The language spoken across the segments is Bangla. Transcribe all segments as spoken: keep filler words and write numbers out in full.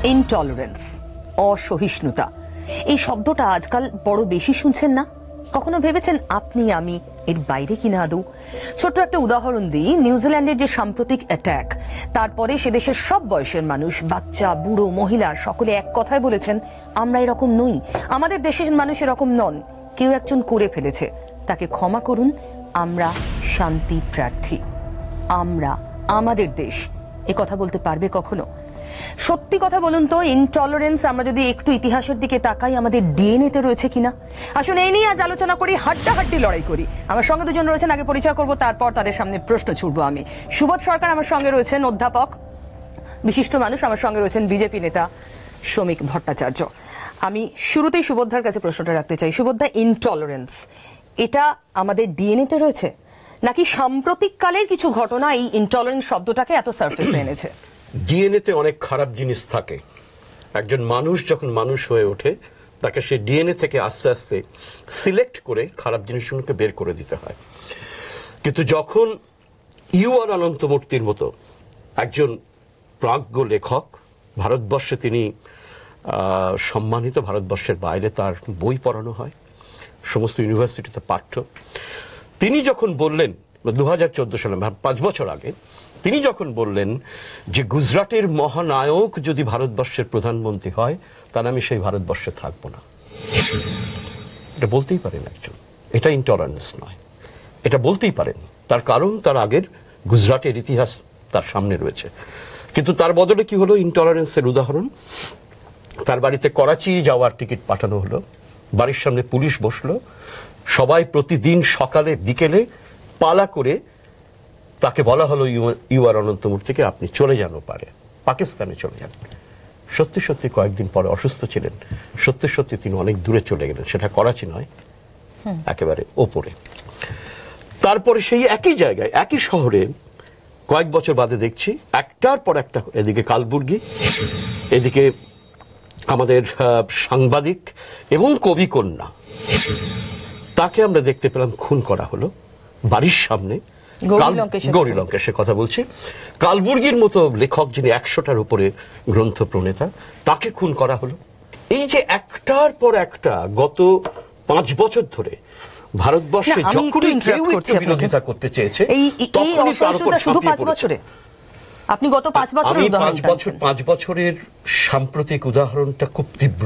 ইনটলারেন্স, অসহিষ্ণুতা, এই শব্দটা আজকাল বড় বেশি শুনছেন না? কখনো ভেবেছেন আপনি আমি এর বাইরে কিনা আদৌ? ছোট্ট একটা উদাহরণ দিই। নিউজিল্যান্ডের যে সাম্প্রতিক অ্যাটাক, তারপরে সে দেশের সব বয়সের মানুষ, বাচ্চা, বুড়ো, মহিলা, সকলে এক কথায় বলেছেন আমরা এরকম নই, আমাদের দেশের মানুষ এরকম নন। কেউ একজন করে ফেলেছে, তাকে ক্ষমা করুন, আমরা শান্তি প্রার্থী। আমরা, আমাদের দেশ, এ কথা বলতে পারবে কখনো? সত্যি কথা বলুন তো, ইনটলারেন্স আমরা যদি একটু ইতিহাসের দিকে তাকাই, আমাদের ডিএনএ তে রয়েছে কিনা? আসুন এই নিয়ে আজ আলোচনা করি, হাড্ডাহাড্ডি লড়াই করি। আমার সঙ্গে দুজন রয়েছেন, আগে পরিচয় করব, তারপর তাদের সামনে প্রশ্ন ছুড়বো আমি। সুবোধ সরকার আমার সঙ্গে রয়েছেন, অধ্যাপক, বিশিষ্ট মানুষ। আমার সঙ্গে রয়েছেন বিজেপি নেতা শ্রমিক ভট্টাচার্য। আমি শুরুতেই সুবোধার কাছে প্রশ্নটা রাখতে চাই। সুবোধা, ইনটলারেন্স এটা আমাদের ডিএনএ তে রয়েছে, নাকি সাম্প্রতিক কালের কিছু ঘটনা এই ইনটলারেন্স শব্দটাকে এত সারফেসে এনেছে? ডিএনএ তে অনেক খারাপ জিনিস থাকে। একজন মানুষ যখন মানুষ হয়ে ওঠে, তাকে সে ডিএনএ থেকে আস্তে আস্তে সিলেক্ট করে খারাপ জিনিসগুলোকে বের করে দিতে হয়। কিন্তু যখন ইউ আর অনন্তমূর্তির মতো একজন প্রাজ্ঞ লেখক, ভারতবর্ষে তিনি সম্মানিত, ভারতবর্ষের বাইরে তার বই পড়ানো হয়, সমস্ত ইউনিভার্সিটিতে পাঠ্য, তিনি যখন বললেন দু হাজার চোদ্দ সালে, পাঁচ বছর আগে, তিনি যখন বললেন যে গুজরাটের মহানায়ক যদি ভারতবর্ষের প্রধানমন্ত্রী হয়, তাহলে আমি সেই ভারতবর্ষে থাকবো না, এটা বলতেই পারেন একজন। এটা ইনটলারেন্স নয়, এটা বলতেই পারেন। তার কারণ তার আগের গুজরাটের ইতিহাস তার সামনে রয়েছে। কিন্তু তার বদলে কি হলো? ইনটলারেন্সের উদাহরণ, তার বাড়িতে করাচি যাওয়ার টিকিট পাঠানো হলো, বাড়ির সামনে পুলিশ বসলো, সবাই প্রতিদিন সকালে বিকেলে পালা করে তাকে বলা হলো ইউ আর অনন্তমূর্তিকে আপনি চলে যান পারে, পাকিস্তানে চলে যান। সত্যি সত্যি কয়েকদিন পরে অসুস্থ ছিলেন, সত্যি সত্যি তিনি অনেক দূরে চলে গেলেন, সেটা করাচি নয়, একেবারে ওপরে। তারপরে সেই একই জায়গায়, একই শহরে কয়েক বছর বাদে দেখছি একটার পর একটা, এদিকে কালবুর্গি, এদিকে আমাদের সাংবাদিক এবং কবি কন্যা, তাকে আমরা দেখতে পেলাম খুন করা হলো বাড়ির সামনে, গৌরী লঙ্কেশে কথা বলছি। কালবুর্গির মতো লেখক, যিনি একশোটার উপরে গ্রন্থ প্রণেতা, তাকে খুন করা হলো। এই যে একটার পর একটা গত পাঁচ বছর ধরে ভারতবর্ষে যখনই কেউ একটু বিরোধিতা করতে চেয়েছে, তখনই তার উপর ঝাঁপিয়ে পড়েছে। আপনি গত পাঁচ বছর, আমি পাঁচ বছর পাঁচ বছরের সাম্প্রতিক উদাহরণটা খুব তীব্র।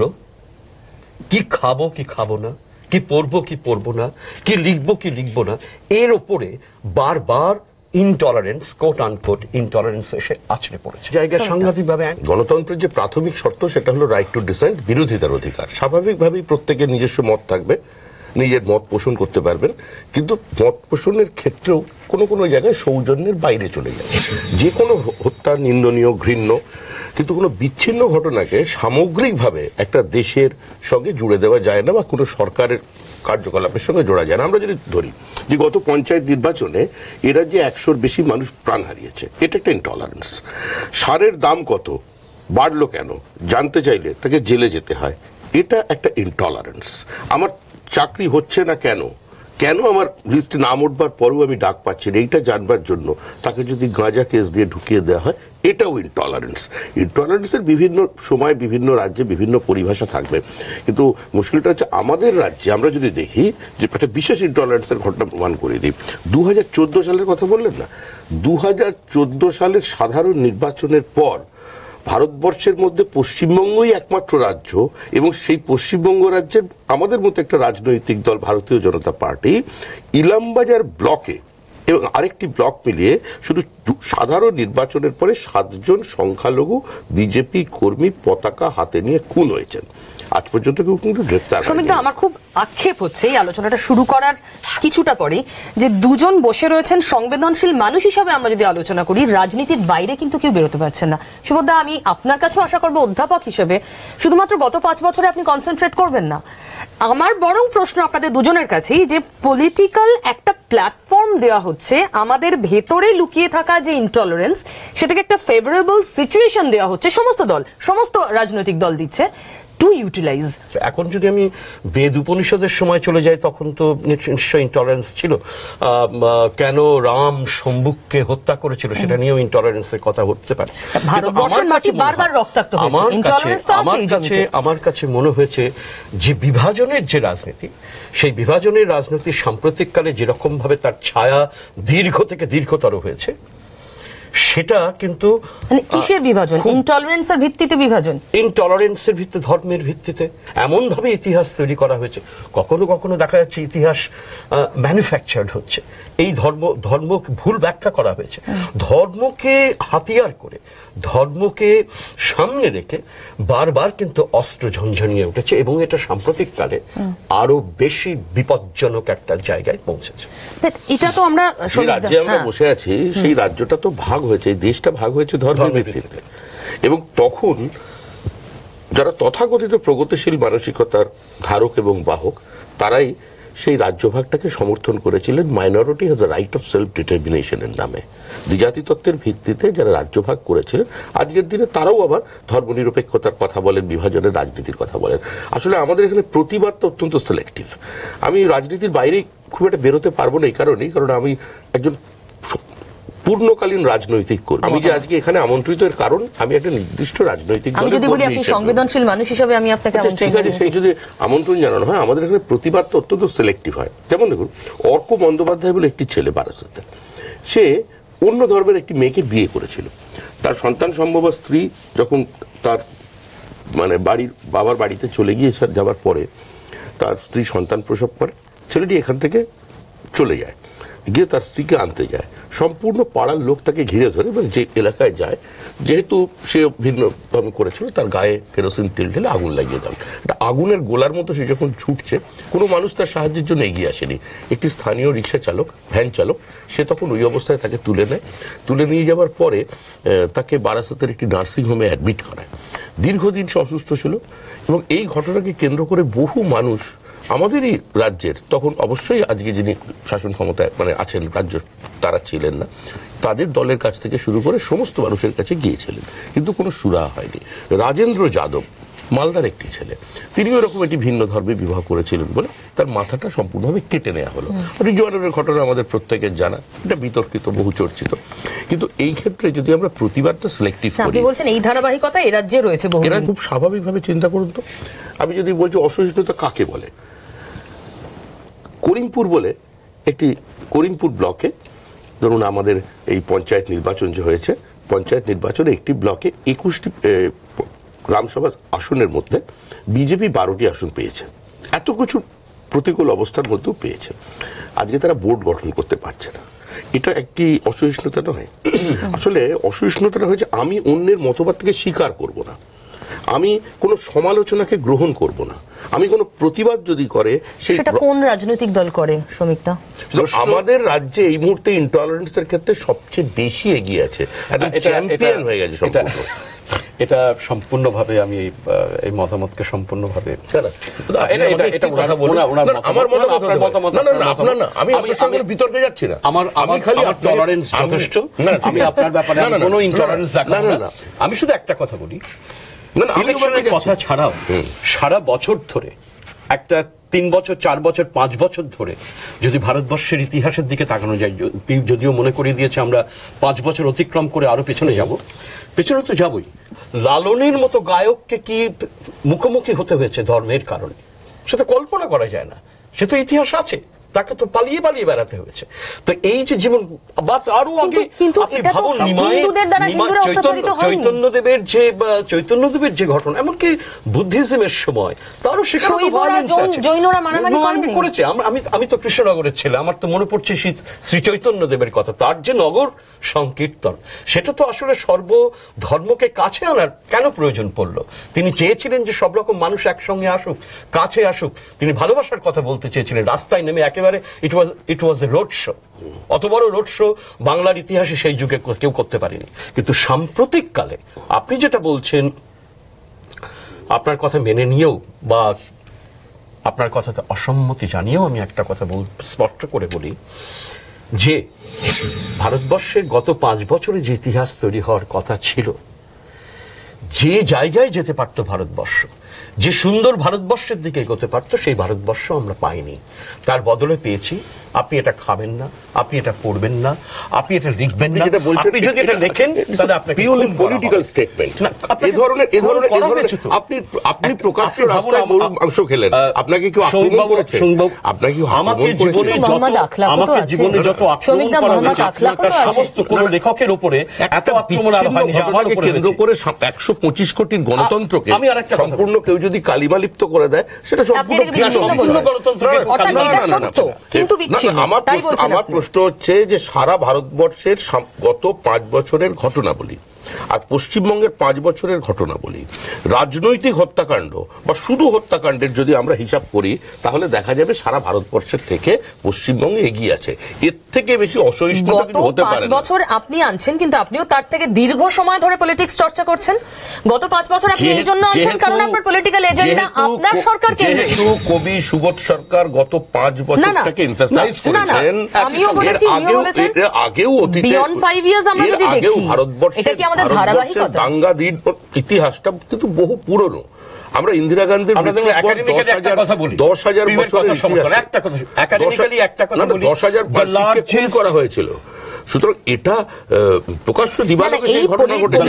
কি খাবো কি খাবো না, কি পড়বো কি পড়বো না, কি লিখবো কি লিখবো না, এর ওপরে বারবার ইনটলারেন্স, কোট আনকোট ইনটলারেন্স এসে আছড়ে পড়েছে জায়গা সাংঘাতিকভাবে। গণতন্ত্রের যে প্রাথমিক শর্ত সেটা হলো রাইট টু ডিসেন্ট, বিরোধিতার অধিকার। স্বাভাবিকভাবেই প্রত্যেকের নিজস্ব মত থাকবে, নিজের মত পোষণ করতে পারবেন, কিন্তু মত পোষণের ক্ষেত্রেও কোনো কোনো জায়গায় সৌজন্যের বাইরে চলে যায়। যে কোনো হত্যা নিন্দনীয়, ঘৃণ্য, কিন্তু কোনো বিচ্ছিন্ন ঘটনাকে সামগ্রিকভাবে একটা দেশের সঙ্গে জুড়ে দেওয়া যায় না, বা কোনো সরকারের কার্যকলাপের সঙ্গে জোড়া যায় না। আমরা যদি ধরি যে গত পঞ্চায়েত নির্বাচনে এ রাজ্যে একশোর বেশি মানুষ প্রাণ হারিয়েছে, এটা একটা ইনটলারেন্স। সারের দাম কত বাড়লো কেন জানতে চাইলে তাকে জেলে যেতে হয়, এটা একটা ইনটলারেন্স। আমার চাকরি হচ্ছে না কেন, কেন আমার লিস্টে নাম উঠবার পরেও আমি ডাক পাচ্ছি না, এইটা জানবার জন্য তাকে যদি গাঁজা কেস দিয়ে ঢুকিয়ে দেওয়া হয়, এটাও ইনটলারেন্স। ইনটলারেন্সের বিভিন্ন সময় বিভিন্ন রাজ্যে বিভিন্ন পরিভাষা থাকবে, কিন্তু মুশকিলটা হচ্ছে আমাদের রাজ্যে আমরা যদি দেখি যে একটা বিশেষ ইনটলারেন্সের ঘটনা প্রমাণ করে দিই। দু হাজার চোদ্দ সালের কথা বললেন না, দু হাজার চোদ্দ সালের সাধারণ নির্বাচনের পর ভারতবর্ষের মধ্যে পশ্চিমবঙ্গই একমাত্র রাজ্য, এবং সেই পশ্চিমবঙ্গ রাজ্যের আমাদের মতো একটা রাজনৈতিক দল ভারতীয় জনতা পার্টি ইলামবাজার ব্লকে এবং আরেকটি ব্লক মিলিয়ে শুধু সাধারণ নির্বাচনের পরে সাতজন সংখ্যালঘু বিজেপি কর্মী পতাকা হাতে নিয়ে খুন হয়েছেন। আজ পর্যন্ত কেউ কিন্তু গ্রেফতার হয়নি। আমার খুব আক্ষেপ হচ্ছে এই আলোচনাটা শুরু করার কিছুটা পরে যে দুজন বসে রয়েছেন সংবেদনশীল মানুষ হিসাবে, আমরা যদি আলোচনা করি রাজনীতির বাইরে কিন্তু কেউ বেরোতে পারছেন না। সুবোধা, আমি আপনার কাছেও আশা করবো অধ্যাপক হিসেবে শুধুমাত্র গত পাঁচ বছরে আপনি কনসেন্ট্রেট করবেন না। আমার বরং প্রশ্ন আপনাদের দুজনের কাছেই, যে পলিটিক্যাল একটা প্ল্যাটফর্ম দেওয়া হচ্ছে, আমাদের ভেতরে লুকিয়ে থাকা যে ইনটলারেন্স, সেটাকে একটা ফেভারেবল সিচুয়েশন দেওয়া হচ্ছে, সমস্ত দল, সমস্ত রাজনৈতিক দল দিচ্ছে, টু ইউটিলাইজ। এখন যদি আমি বেদ উপনিষদের সময় চলে যাই তখন তো নিশ্চয়ই ইন্টলারেন্স ছিল। কেন রাম শম্ভুককে হত্যা করেছিল সেটা নিয়েও ইন্টলারেন্সের কথা হতে পারে। ভারতবর্ষের মাটি বারবার রক্তাক্ত হয়েছে, আমার কাছে ইন্টলারেন্স তো আছে আমার এই কাছে জমিতে। আমার কাছে মনে হয়েছে যে বিভাজনের যে রাজনীতি, সেই বিভাজনের রাজনীতি সাম্প্রতিককালে যেরকম ভাবে তার ছায়া দীর্ঘ থেকে দীর্ঘতর হয়েছে, সেটা কিন্তু মানে কিসের বিভাজন? ইনটলারেন্সের ভিত্তিতে বিভাজন, ইনটলারেন্সের ভিত্তিতে, ধর্মের ভিত্তিতে এমন ভাবে ইতিহাস তৈরি করা হয়েছে। কখনো কখনো দেখা যাচ্ছে ইতিহাস ম্যানুফ্যাকচার্ড হচ্ছে, এই ধর্ম ধর্ম ভুল ব্যাখ্যা করা হয়েছে। ধর্মকে হাতিয়ার করে, ধর্মকে সামনে রেখে বারবার কিন্তু অস্ত্র ঝঞ্ঝনিয়ে উঠেছে এবং এটা সাম্প্রতিককালে আরো বেশি বিপজ্জনক একটা জায়গায় পৌঁছেছে। এটা তো আমরা যে রাজ্যে আমরা বসে আছি সেই রাজ্যটা তো ভাগ হয়েছে, এই দেশটা ভাগ হয়েছে ধর্মের ভিত্তিতে। এবং তখন যারা তথাকথিত প্রগতিশীল মানসিকতার ধারক এবং বাহক, তারাই সেই রাজ্যভাগটাকে সমর্থন করেছিলেন minority has a right of self ডিটারমিনেশনের নামে। দ্বিজাতি তত্ত্বের ভিত্তিতে যারা রাজ্যভাগ করেছিলেন, আজকের দিনে তারাও আবার ধর্মনিরপেক্ষতার কথা বলেন, বিভাজনের রাজনীতির কথা বলেন। আসলে আমাদের এখানে প্রতিবাদটা অত্যন্ত সিলেক্টিভ। আমি রাজনীতির বাইরে খুব একটা বেরোতে পারবো না এই কারণেই, কারণ আমি একজন পূর্ণকালীন রাজনৈতিক কর্মী। আমি যে আজকে এখানে আমন্ত্রিত এর কারণ আমি একটা নির্দিষ্ট রাজনৈতিক আমি যদি বলি আপনি সংবেদনশীল মানুষ হিসেবে আমি আপনাকে আমন্ত্রণ ঠিক আছে, সেই যদি আমন্ত্রণ জানানো হয়, আমাদের এখানে প্রতিবাদ তো অত্যন্ত সিলেক্টিভ হয়। যেমন দেখুন, অর্ক বন্দ্যোপাধ্যায় বলে একটি ছেলে বারাসাতে, সে অন্য ধর্মের একটি মেয়েকে বিয়ে করেছিল। তার সন্তান সম্ভব স্ত্রী যখন তার মানে বাড়ির বাবার বাড়িতে চলে গিয়ে যাওয়ার পরে তার স্ত্রী সন্তান প্রসব করে, ছেলেটি এখান থেকে চলে যায়, গিয়ে তার স্ত্রীকে আনতে যায়। সম্পূর্ণ পাড়ার লোক তাকে ঘিরে ধরে, মানে যে এলাকায় যায়, যেহেতু সে ভিন্ন ধর্ম করেছিল, তার গায়ে কেরোসিন তেল ঢেলে আগুন লাগিয়ে দেন। এটা আগুনের গোলার মতো সে যখন ছুটছে, কোনো মানুষ তার সাহায্যের জন্য এগিয়ে আসেনি। একটি স্থানীয় রিক্সা চালক, ভ্যান চালক, সে তখন ওই অবস্থায় তাকে তুলে নেয়। তুলে নিয়ে যাওয়ার পরে তাকে বারাসাতের একটি নার্সিংহোমে অ্যাডমিট করায়। দীর্ঘদিন সে অসুস্থ ছিল এবং এই ঘটনাকে কেন্দ্র করে বহু মানুষ আমাদেরই রাজ্যের, তখন অবশ্যই আজকে যিনি শাসন ক্ষমতায় মানে আছেন রাজ্য, তারা ছিলেন না, তাদের দলের কাছ থেকে শুরু করে সমস্ত মানুষের কাছে গিয়েছিলেন, কিন্তু কোনো সুরাহা হয়নি। রাজেন্দ্র যাদব মালদার একটি ছেলে, তিনি ওরকম একটি ভিন্ন ধর্মে বিবাহ করেছিলেন বলে তার মাথাটা সম্পূর্ণভাবে কেটে নেওয়া হলো। রিজওয়ানের ঘটনা আমাদের প্রত্যেকের জানা, এটা বিতর্কিত, বহু চর্চিত। কিন্তু এই ক্ষেত্রে যদি আমরা প্রতিবাদটা সিলেক্টিভ করি, আপনি বলছেন এই ধারাবাহিকতা এই রাজ্যে রয়েছে বহু। এরা খুব স্বাভাবিকভাবে চিন্তা করুন তো। আমি যদি বলছি অসহিষ্ণুতা কাকে বলে, করিমপুর বলে একটি, করিমপুর ব্লকে ধরুন আমাদের এই পঞ্চায়েত নির্বাচন যে হয়েছে, পঞ্চায়েত নির্বাচনে একটি ব্লকে একুশটি গ্রামসভা আসনের মধ্যে বিজেপি বারোটি আসন পেয়েছে। এত কিছু প্রতিকূল অবস্থার মধ্যেও পেয়েছে, আজকে তারা বোর্ড গঠন করতে পারছে না। এটা একটি অসহিষ্ণুতা নয়। আসলে অসহিষ্ণুতাটা হয়েছে আমি অন্যের মতবাদকে স্বীকার করব না, আমি কোন সমালোচনাকে গ্রহণ করব না, আমি কোন প্রতিবাদ যদি করে সেটা কোন রাজনৈতিক দল করে শ্রমিকটা। আমাদের রাজ্যে এই মুহূর্তে ইনটলারেন্সের ক্ষেত্রে সবচেয়ে বেশি এগিয়ে আছে, একদম চ্যাম্পিয়ন হয়ে গেছে সম্পূর্ণ। এটা সম্পূর্ণভাবে আমি এই মতামতকে সম্পূর্ণভাবে বিতর্কে যাচ্ছি না, আমার আমার খালি টলারেন্স যথেষ্ট, আমি আপনার ব্যাপারে কোনো ইনটলারেন্স দেখাবো না। আমি শুধু একটা কথা বলি, ইলেকশনের কথা ছাড়াও সারা বছর ধরে, একটা তিন বছর, চার বছর, পাঁচ বছর ধরে যদি ভারতবর্ষের ইতিহাসের দিকে তাকানো যায়, যদিও মনে করিয়ে দিয়েছে আমরা পাঁচ বছর অতিক্রম করে আরো পেছনে যাব, পেছনে তো যাবই। লালনের মতো গায়ককে কি মুখোমুখি হতে হয়েছে ধর্মের কারণে, সেটা কল্পনা করা যায় না, সে তো ইতিহাস আছে, তাকে তো পালিয়ে পালিয়ে বেড়াতে হয়েছে। তো এই যে জীবন বা আরো আগে আপনি ভাবুন, চৈতন্যদেবের যে চৈতন্যদেবের যে ঘটনা, এমনকি বুদ্ধিজমের সময় তারও সেখানে করেছে। আমি আমি তো কৃষ্ণনগরের ছেলে, আমার তো মনে পড়ছে শ্রী চৈতন্যদেবের কথা, তার যে নগর সংকীর্তন, সেটা তো আসলে সর্ব ধর্মকে কাছে আনার কেন প্রয়োজন পড়লো? তিনি চেয়েছিলেন যে সব রকম মানুষ একসঙ্গে আসুক, কাছে আসুক। তিনি ভালোবাসার কথা বলতে চেয়েছিলেন, রাস্তায় নেমে একেবারে ইট ওয়াজ ইট ওয়াজ এ রোড শো। অত বড় রোড শো বাংলার ইতিহাসে সেই যুগে কেউ করতে পারেনি। কিন্তু সাম্প্রতিককালে আপনি যেটা বলছেন, আপনার কথা মেনে নিয়েও বা আপনার কথাতে অসম্মতি জানিয়েও আমি একটা কথা স্পষ্ট করে বলি যে ভারতবর্ষের গত পাঁচ বছরে যে ইতিহাস তৈরি হওয়ার কথা ছিল, যে জায়গায় যেতে পারত ভারতবর্ষ, যে সুন্দর ভারতবর্ষের দিকে এগোতে পারতো সেই ভারতবর্ষ আমরা পাইনি, তার বদলে পেয়েছি আপনি এটা খাবেন না, আপনি এটা পড়বেন না, আপনি এটা লিখবেন না, আপনি যদি এটা লেখেন তাহলে আপনাকে পিওরলি পলিটিক্যাল স্টেটমেন্ট। এই ধরনের এই ধরনের এই ধরনের আপনি আপনি প্রকাশ্য রাস্তায় গরুর মাংস খেলেন, আপনাকে কেউ আক্রমণ করেছে? আপনাকে কেউ আমাকে জীবনে যত আমাকে জীবনে যত আক্রমণ করা হয়েছে তার সমস্ত কোন লেখকের উপরে এত আক্রমণ আর হয়নি যে আমার উপরে কেন্দ্র করে একশো পঁচিশ কোটির গণতন্ত্রকে সম্পূর্ণ কেউ যদি কালিমালিপ্ত করে দেয় সেটা সম্পূর্ণ সম্পূর্ণ গণতন্ত্রকে কিন্তু বিচ্ছিন্ন। আমার আমার প্রশ্ন হচ্ছে যে সারা ভারতবর্ষের গত পাঁচ বছরের ঘটনাবলী আর পশ্চিমবঙ্গের পাঁচ বছরের ঘটনাবলী, রাজনৈতিক হত্যাকাণ্ড বা শুধু হত্যাকাণ্ডের যদি আমরা হিসাব করি তাহলে দেখা যাবে সারা ভারতবর্ষের থেকে পশ্চিমবঙ্গে এগিয়ে আছে। এর থেকে বেশি অসহিষ্ণুতা কিছু হতে পারে না। পাঁচ বছর আপনি আনছেন, কিন্তু আপনিও তার থেকে দীর্ঘ সময় ধরে পলিটিক্স চর্চা করছেন। গত পাঁচ বছর আপনি এই জন্য আনছেন কারণ আপনার পলিটিক্যাল এজেন্ডা আপনার সরকার কেন্দ্রে। যেহেতু কবি সুবোধ সরকার গত পাঁচ বছরটাকে এমফাসাইজ করেছেন, আমিও বলেছি, উনিও বলেছেন, আগেও অতীতে বিয়ন্ড ফাইভ ইয়ার্স আমরা যদি দেখি ভারতবর্ষে ভারতবর্ষের দাঙ্গাধীর ইতিহাসটা কিন্তু বহু পুরনো। আমরা ইন্দিরা গান্ধীর দশ হাজার বছরের দশ হাজার খুন করা হয়েছিল। সুতরাং এটা প্রকাশ্য দিবালোকে সেই ঘটনা ঘটে।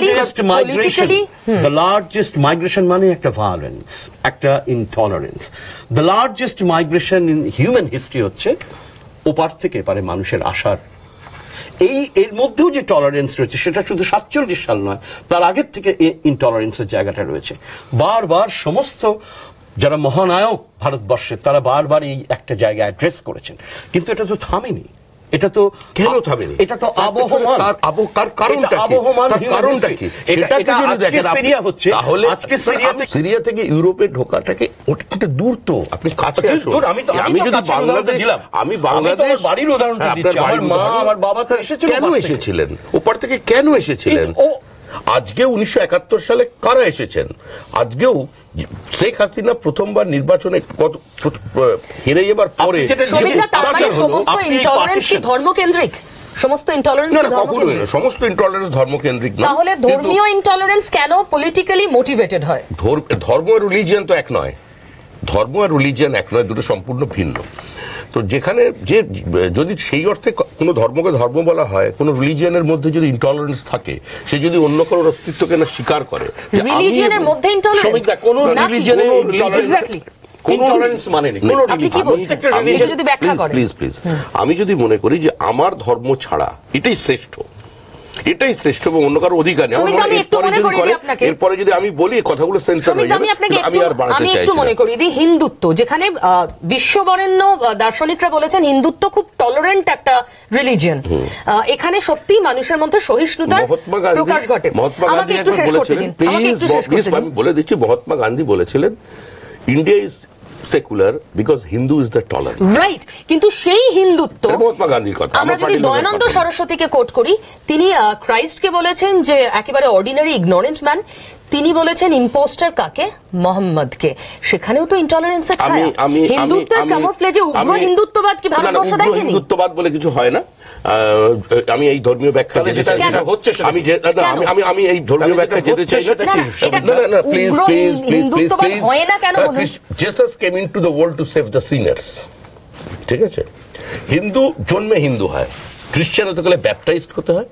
The largest migration মানে একটা ভায়োলেন্স, একটা intolerance. The largest migration in human history হচ্ছে ওপার থেকে এপারে মানুষের আসার। এই এর মধ্যেও যে টলারেন্স রয়েছে সেটা শুধু সাতচল্লিশ সাল নয়, তার আগের থেকে ইনটলারেন্সের জায়গাটা রয়েছে। বারবার সমস্ত যারা মহানায়ক ভারতবর্ষের তারা বারবার এই একটা জায়গা অ্যাড্রেস করেছেন, কিন্তু এটা তো থামেনি। এটা তো কেন থামেনি? এটা তো আবহমান। তার কারণটা কি? কারণটা কি? সেটাকে যদি দেখেন, সিরিয়া হচ্ছে, তাহলে আজকে সিরিয়া থেকে সিরিয়া থেকে ইউরোপে ঢোকাটাকে ওটা দূর তো। আপনি কাছে আসুন। আমি তো আমি যদি বাংলাদেশ দিলাম, আমি বাংলাদেশ বাড়ির উদাহরণটা দিচ্ছি। আমার মা আমার বাবা তো এসেছিল। কেন এসেছিলেন ওপার থেকে? কেন এসেছিলেন? আজকে উনিশশো একাত্তর সালে কারা এসেছেন? আজকেও শেখ হাসিনা প্রথমবার নির্বাচনে হেরে যাবার পরে ধর্মকেন্দ্রিক সমস্ত ইনটলারেন্স সমস্ত ইনটলারেন্স ধর্মকেন্দ্রিক না। তাহলে ধর্মীয় ইনটলারেন্স কেন পলিটিক্যালি মোটিভেটেড হয়? ধর্ম আর রিলিজিয়ন তো এক নয়। ধর্ম আর রিলিজিয়ন এক নয়, দুটো সম্পূর্ণ ভিন্ন। তো যেখানে যে যদি সেই অর্থে কোনো ধর্মকে ধর্ম বলা হয়, কোনো রিলিজিয়নের মধ্যে যদি ইনটলারেন্স থাকে, সে যদি অন্য কারোর অস্তিত্বকে না স্বীকার করে, রিলিজিয়নের মধ্যে ইনটলারেন্স কোন রিলিজিয়নের ইনটলারেন্স মানে নেই। কোন রিলিজিয়ন যদি ব্যাখ্যা করেন প্লিজ প্লিজ আমি যদি মনে করি যে আমার ধর্ম ছাড়া এটাই শ্রেষ্ঠ, এটাই শ্রেষ্ঠ এবং অন্য কারো অধিকার নেই, এরপরে যদি আমি বলি কথাগুলো সেন্সার হয়ে যাবে, আমি আর বাড়াতে চাইছি না। আমি একটু মনে করি যে হিন্দুত্ব, যেখানে বিশ্ববরেণ্য দার্শনিকরা বলেছেন হিন্দুত্ব খুব টলারেন্ট একটা রিলিজিয়ন, এখানে সত্যি মানুষের মধ্যে সহিষ্ণুতার প্রকাশ ঘটে। মহাত্মা গান্ধী একবার বলেছিলেন, প্লিজ আমি বলে দিচ্ছি, মহাত্মা গান্ধী বলেছিলেন India is secular because Hindu is the tolerant. Right, কিন্তু সেই হিন্দুত্ব মহাত্মা গান্ধীর কথা। আমরা যদি দয়ানন্দ সরস্বতীকে কোট করি, তিনি ক্রাইস্টকে বলেছেন যে একেবারে অর্ডিনারি ইগনোরেন্ট ম্যান, তিনি বলেছেন ইম্পোস্টার কাকে? মোহাম্মদকে। সেখানেও তো ইনটলারেন্সের ছায়া। হিন্দুত্বের ক্যামোফ্লেজে উগ্র হিন্দুত্ববাদ কি ভারতবর্ষ দেখেনি? হিন্দুত্ববাদ বলে কিছু হয় না। আমি এই ধর্মীয় ব্যাখ্যা যেতে চাই না। আমি আমি আমি এই ধর্মীয় ব্যাখ্যা যেতে চাই না। না প্লিজ প্লিজ প্লিজ প্লিজ হয় না কেন? Jesus came into the world to save the sinners. ঠিক আছে, হিন্দু জন্মে হিন্দু হয়, খ্রিস্টান হতে গেলে ব্যাপটাইজড হতে হয়,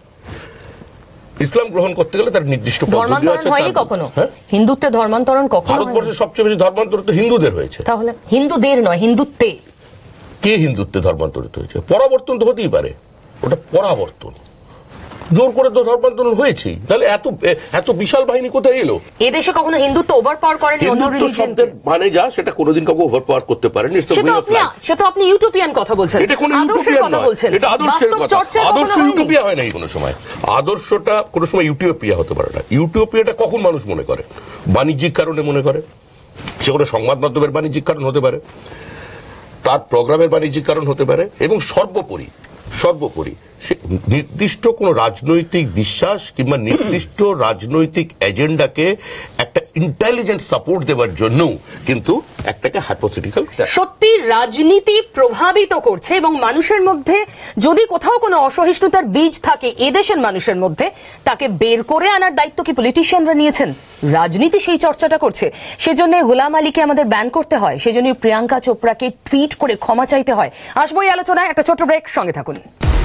ইসলাম গ্রহণ করতে গেলে তার নির্দিষ্ট পদ্ধতি আছে। হয়নি কখনো হিন্দুত্বে ধর্মান্তরণ? কখনো ভারতবর্ষে সবচেয়ে বেশি ধর্মান্তর তো হিন্দুদের হয়েছে। তাহলে হিন্দুদের নয়, হিন্দুত্বে। কে হিন্দুত্বে ধর্মান্তরিত হয়েছে? পরাবর্তন তো হতেই পারে, ওটা পরাবর্তন। জোর করে তো ধর্মান্তরণ হয়েছে, তাহলে এত এত বিশাল বাহিনী কোথায় এলো? এদেশে কখনো হিন্দুত্ব ওভার পাওয়ার করেনি অন্য রিলিজিয়নকে? মানে যা সেটা কোনোদিন কাউকে ওভার পাওয়ার করতে পারেনি। সেটা আপনি ইউটোপিয়ান কথা বলছেন, এটা কোনো আদর্শের কথা বলছেন। এটা আদর্শের কথা। আদর্শ ইউটোপিয়া হয় নাই কোনো সময়। আদর্শটা কোনো সময় ইউটোপিয়া হতে পারে না। ইউটোপিয়াটা কখন মানুষ মনে করে? বাণিজ্যিক কারণে মনে করে। সে কোনো সংবাদ মাধ্যমের বাণিজ্যিক কারণ হতে পারে, তার প্রোগ্রামের বাণিজ্যিক কারণ হতে পারে, এবং সর্বোপরি সর্বোপরি নির্দিষ্ট কোন রাজনৈতিক বিশ্বাস কিংবা নির্দিষ্ট রাজনৈতিক এজেন্ডাকে একটা ইন্টেলিজেন্ট সাপোর্ট দেওয়ার জন্য কিন্তু একটাকে হাইপোথেটিক্যাল সত্যি রাজনীতি প্রভাবিত করছে এবং মানুষের মধ্যে যদি কোথাও কোনো অসহিষ্ণুতার বীজ থাকে এদেশের মানুষের মধ্যে তাকে বের করে আনার দায়িত্ব কি পলিটিশিয়ানরা নিয়েছেন? রাজনীতি সেই চর্চাটা করছে, সেজন্য গোলাম আলীকে আমাদের ব্যান করতে হয়, সেজন্য প্রিয়াঙ্কা চোপড়াকে টুইট করে ক্ষমা চাইতে হয়। আসবো এই আলোচনায়, একটা ছোট ব্রেক, সঙ্গে থাকুন।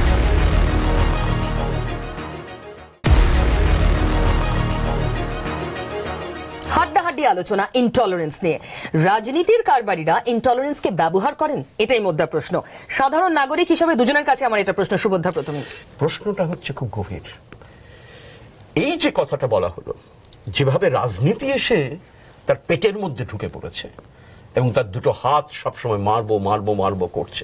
হাড্ডাহাড্ডি আলোচনা ইনটলারেন্স নিয়ে। রাজনীতির কারবারিরা ইনটলারেন্সকে ব্যবহার করেন, এটাই মোদ্দা প্রশ্ন। সাধারণ নাগরিক হিসেবে দুজনের কাছে আমার এটা প্রশ্ন। সুবোধা প্রথমে। প্রশ্নটা হচ্ছে খুব গভীর। এই যে কথাটা বলা হলো, যেভাবে রাজনীতি এসে তার পেটের মধ্যে ঢুকে পড়েছে এবং তার দুটো হাত সবসময় মারবো মারবো মারবো করছে,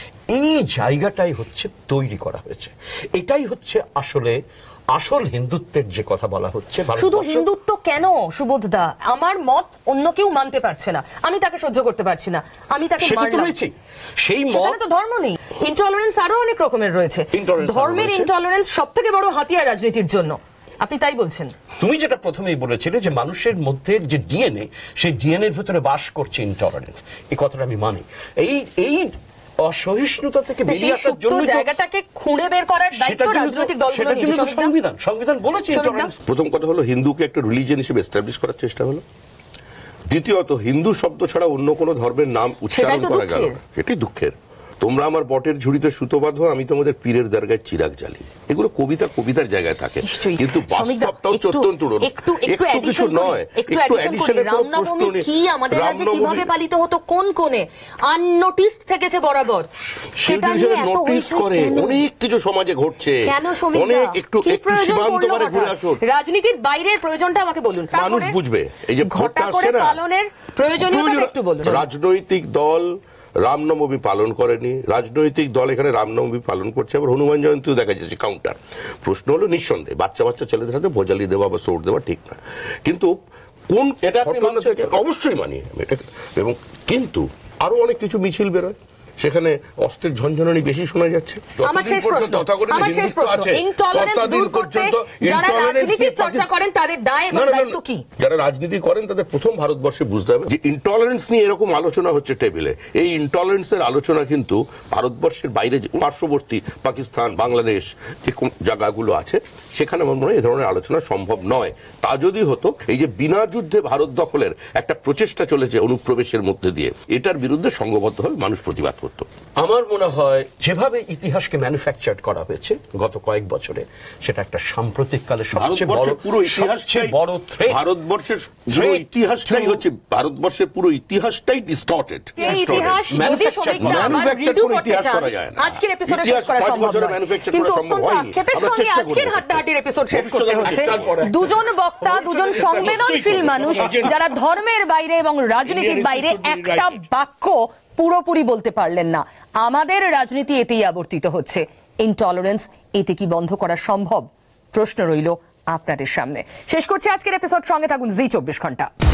এই জায়গাটাই হচ্ছে তৈরি করা হয়েছে। এটাই হচ্ছে আসলে আসল হিন্দুত্বের যে কথা বলা হচ্ছে। শুধু হিন্দুত্ব কেন সুবোধদা? আমার মত অন্য কেউ মানতে পারছে না, আমি তাকে সহ্য করতে পারছি না, আমি তাকে মারলাম, সেই মত। সেখানে তো ধর্ম নেই। ইনটলারেন্স আরো অনেক রকমের রয়েছে। ধর্মের ইনটলারেন্স সবথেকে বড় হাতিয়ার রাজনীতির জন্য, আপনি তাই বলছেন? তুমি যেটা প্রথমেই বলেছিলে যে মানুষের মধ্যে যে ডিএনএ, সেই ডিএনএ এর ভিতরে বাস করছে ইনটলারেন্স, এই কথাটা আমি মানি। এই এই অসহিষ্ণুতা থেকে বেরিয়ে আসার জন্য জায়গাটাকে খুঁড়ে বের করার দায়িত্ব রাজনৈতিক দলগুলো নিয়েছে। সংবিধান সংবিধান বলেছে ইনটলারেন্স। প্রথম কথা হলো হিন্দুকে একটা রিলিজিয়ন হিসেবে এস্টাবলিশ করার চেষ্টা হলো। দ্বিতীয়ত হিন্দু শব্দ ছাড়া অন্য কোনো ধর্মের নাম উচ্চারণ করা গেল না, এটাই দুঃখের। তোমরা আমার বটের ঝুড়িতে সুতো বাঁধো, আমি তোমাদের পীরের দরগায় চিরাগ জ্বালি, এগুলো কবিতা কবিতার জায়গায় থাকে, কিন্তু বাস্তবটাও চত্যন্ত একটু একটু কিছু নয়। একটু অ্যাডিশন করি, রামনবমী কি আমাদের রাজ্যে কিভাবে পালিত হতো, কোন কোণে আননোটিসড থেকেছে বরাবর, সেটা নিয়ে এত নোটিস করে অনেক কিছু সমাজে ঘটছে। কেন সমীর, অনেক একটু একটু সীমান্ত মানে ঘুরে আসুন। রাজনীতির বাইরের প্রয়োজনটা আমাকে বলুন, মানুষ বুঝবে। এই যে ভোটটা আসছে না, পালনের প্রয়োজনীয়তা একটু বলুন। রাজনৈতিক দল রামনবমী পালন করেনি, রাজনৈতিক দল এখানে রামনবমী পালন করছে, আবার হনুমান জয়ন্তীও দেখা যাচ্ছে কাউন্টার। প্রশ্ন হলো নিঃসন্দেহে বাচ্চা বাচ্চা ছেলেদের হাতে ভোজালি দেওয়া বা সোট দেওয়া ঠিক না, কিন্তু কোন ঘটনা থেকে অবশ্যই মানি এটা। এবং কিন্তু আরো অনেক কিছু মিছিল বেরোয়, সেখানে অস্ত্রের ঝনঝনানি বেশি শোনা যাচ্ছে। আমার শেষ প্রশ্ন, আমার শেষ প্রশ্ন, ইনটলারেন্স দূর করতে যারা রাজনীতির চর্চা করেন তাদের দায় এবং দায়িত্ব কি? যারা রাজনীতি করেন তাদের প্রথম ভারতবর্ষে বুঝতে হবে যে ইনটলারেন্স নিয়ে এরকম আলোচনা হচ্ছে টেবিলে, এই ইনটলারেন্সের আলোচনা কিন্তু ভারতবর্ষের বাইরে যে পার্শ্ববর্তী পাকিস্তান, বাংলাদেশ যে জায়গাগুলো আছে সেখানে আমার মনে হয় এ ধরনের আলোচনা সম্ভব নয়। তা যদি হতো, এই যে বিনা যুদ্ধে ভারত দখলের একটা প্রচেষ্টা চলেছে অনুপ্রবেশের মধ্যে দিয়ে, এটার বিরুদ্ধে সংঘবদ্ধভাবে মানুষ প্রতিবাদ করত। আমার মনে হয় যেভাবে ইতিহাসকে ম্যানুফ্যাকচার করা হয়েছে গত কয়েক বছরে, সেটা একটা সাম্প্রতিক কালে সবচেয়ে বড় পুরো ইতিহাসটাই বড় থ্রেট। ভারতবর্ষের পুরো ইতিহাসটাই হচ্ছে ভারতবর্ষের পুরো ইতিহাসটাই ডিস্টর্টেড। এই ইতিহাস যদি সমীকরণ আবার রিডু করতে চান, আজকের এপিসোডে শেষ করা সম্ভব নয়, কিন্তু অত্যন্ত আক্ষেপের সঙ্গে আজকের হাড্ডাহাড্ডির এপিসোড শেষ করতে হচ্ছে। দুজন বক্তা, দুজন সংবেদনশীল মানুষ যারা ধর্মের বাইরে এবং রাজনীতির বাইরে একটা বাক্য পুরোপুরি বলতে পারলেন না। আমাদের রাজনীতি এতেই আবর্তিত হচ্ছে। ইনটলারেন্স এতে কি বন্ধ করা সম্ভব? প্রশ্ন রইল আপনাদের সামনে। শেষ করছি আজকের এপিসোড, সঙ্গে থাকুন জি চব্বিশ ঘন্টা।